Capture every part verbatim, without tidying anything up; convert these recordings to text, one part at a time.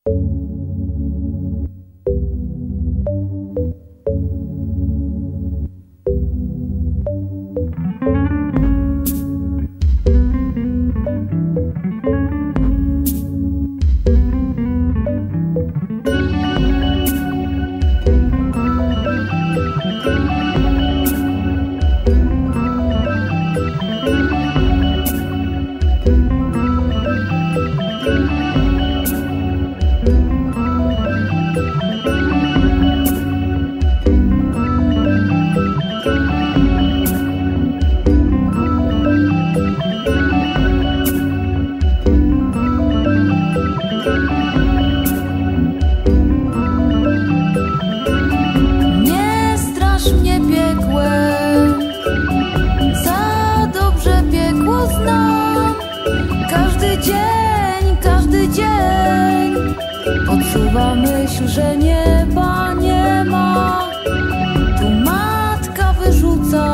Podsuwa myśl, że nieba nie ma. Tu matka wyrzuca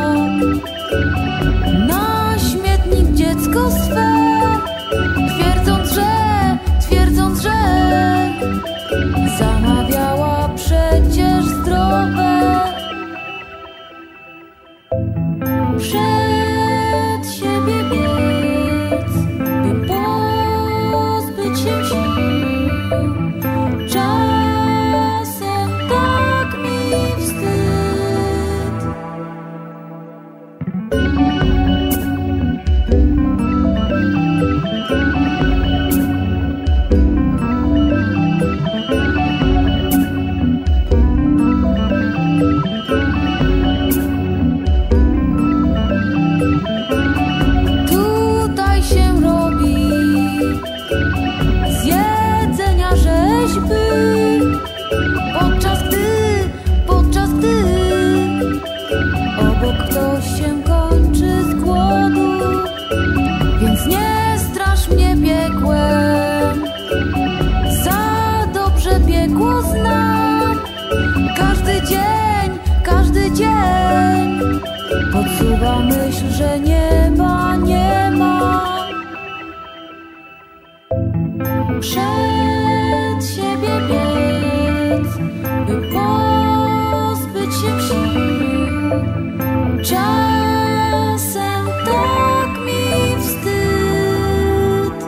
na śmietnik dziecko swe, twierdząc, że, twierdząc, że zamawiała przecież zdrowe. Przed siebie biec, by pozbyć się sił. Czasem tak mi wstyd. Tutaj się robi z jedzenia rzeźby, podczas gdy, podczas gdy obok ktoś się kończy z głodu. Więc nie strasz mnie piekłem, za dobrze piekło znam. Każdy dzień, każdy dzień podsuwa myśl, że nieba nie ma. Przed siebie biec, by pozbyć się sił. Czasem tak mi wstyd.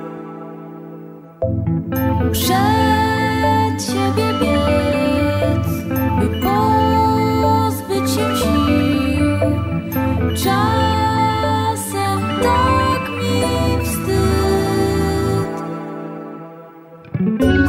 Przed siebie biec, by pozbyć się sił. Czasem tak mi wstyd.